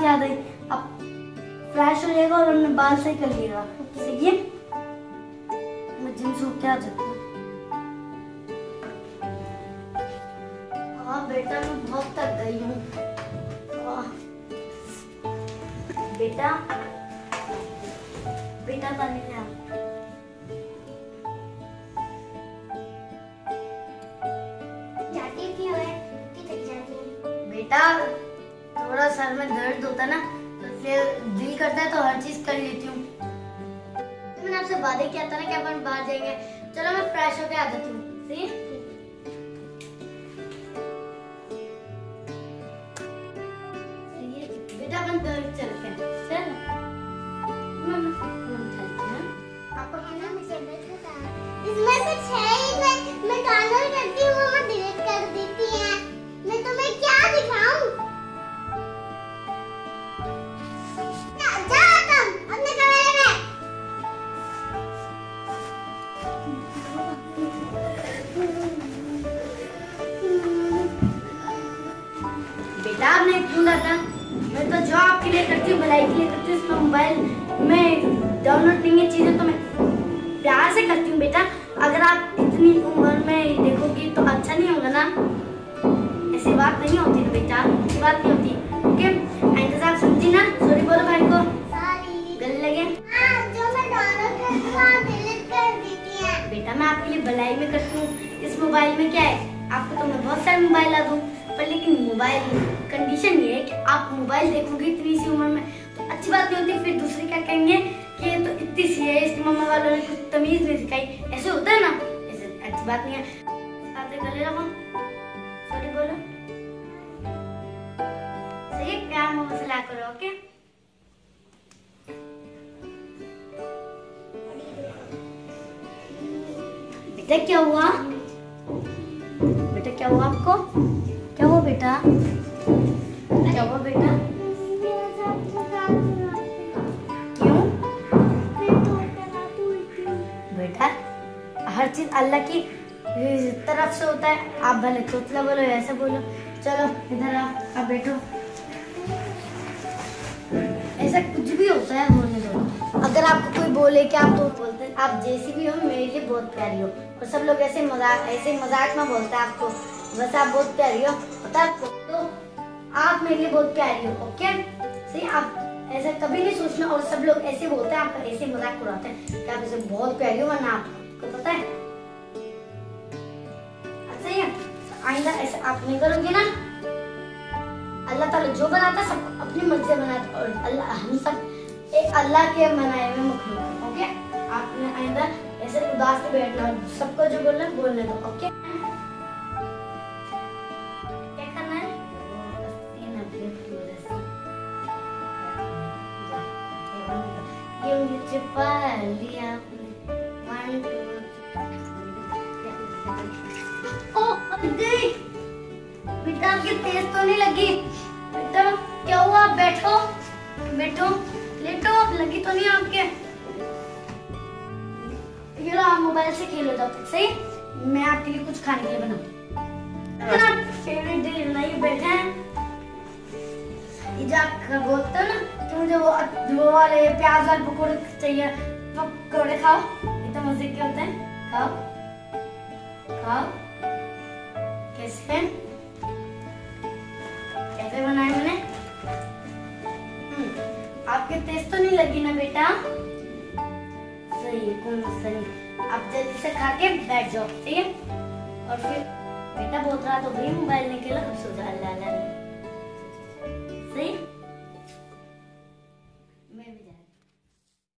याद आई। अब फ्रेश हो जाएगा और अपने बाल सही कर लिएगा। सही है, मैं जिम से होके आ जाती हूँ। हाँ बेटा, मैं बहुत थक गई हूँ। बेटा बेटा पानी ले आओ। जाती क्यों है? थक जाती है। बेटा थोड़ा सर में दर्द होता ना, तो फिर दिल करता है तो हर चीज कर लेती हूँ। तो मैंने आपसे वादे किया था ना कि अपन बाहर जाएंगे। चलो मैं फ्रेश होके आ जाती हूँ। सही है? बेटा अपन घर चलते हैं। चल मैं फोन उठाती हूँ। आपको कहना मुझे बैठा था। इसमें कुछ है ही मैं डाउनलोड करती हूँ, वो डिलीट कर देती है। मैं तुम्हें क्या दिखाऊं? जा तुम अपने कमरे में। बेटा आपने क्यों लाता? मैं तो जो आपके लिए करती हूँ, भलाई के लिए करती हूँ। इसमें मोबाइल में डाउनलोड नहीं है चीजें तो मैं प्यार से करती हूँ। बेटा अगर आप इतनी उम्र में देखोगी तो अच्छा नहीं होगा ना। ऐसी बात नहीं होती ना बेटा, ऐसी बात नहीं होती। ओके आइंदा से आप समझी ना। सॉरी बोलो भाई को। सॉरी। गले लगे। जो मैं डाउनलोड करती हूँ डिलीट कर देती है। बेटा मैं आपके लिए भलाई में करती हूँ। इस मोबाइल में क्या है, आपको तो मैं बहुत सारे मोबाइल ला दूँ, पर लेकिन मोबाइल कंडीशन ये है कि आप मोबाइल देखोगे इतनी सी उम्र में तो अच्छी बात नहीं होती। फिर दूसरे क्या कहेंगे कि ये तो इतनी सी है, इसकी मम्मा वालों ने कुछ तमीज नहीं सिखाई। ऐसे होता है ना, ऐसे अच्छी बात नहीं है। साथ गले रखो। सॉरी बोलो। सही है, प्यार मोहब्बत से ला करो। ओके बेटा क्या हुआ? बेटा क्या हुआ आपको? क्या हुआ बेटा? क्या हुआ बेटा? क्यों? बेटा हर चीज अल्लाह की तरफ से होता है। आप भले तोतला बोलो ऐसा बोलो। चलो इधर आओ, आप बैठो। ऐसा कुछ भी होता है, होने दो। अगर आपको कोई बोले कि आप तो बोलते हैं, आप जैसी भी हो मेरे लिए बहुत प्यारी हो। और सब लोग ऐसे मजाक में बोलते हैं आपको, बस आप बहुत प्यारी हो, पता है आपको। तो आप मेरे लिए बहुत प्यारी हो। ओके सही, आप ऐसा कभी नहीं सोचना। और सब लोग ऐसे बोलते हैं, आपका ऐसे मजाक उड़ाते हैं कि आप ऐसे बहुत प्यारी हो, वरना आपको पता है। अच्छा है, आइंदा ऐसे आप नहीं करोगे ना। अल्लाह ताला जो बनाता है सब अपनी मर्जी से बनाता है, और अल्लाह हम सब एक अल्लाह के बनाए हुए मखलूक हैं। ओके आपने आइंदा ऐसे उदास से बैठना, सबको जो बोलना है बोलने दो। ओके क्या करना है? ये छुपा लिया आपने। 1 2 3 बेटा आपकी तेज तो नहीं लगी? बेटा क्या हुआ? बैठो बैठो, लेटो। लगी तो नहीं आपके? ये लो आप मोबाइल से खेलो जब तक। सही, मैं आपके लिए कुछ खाने के लिए बनाऊं। फेवरेट डिश बनाइए। बैठे हैं, ये जो आप बोलते हो ना कि मुझे वो वाले प्याज वाले पकौड़े चाहिए, पकौड़े खाओ, इतने मजे के होते हैं। खाओ खाओ। कैसे हैं? कैसे बनाए मैंने? आपके तेज तो नहीं लगी ना बेटा? सही है, कोई मसला नहीं। आप जल्दी से खा के बैठ जाओ। ठीक है, और फिर बेटा बोल रहा तो भाई मोबाइल निकला, कब सो जा। सही।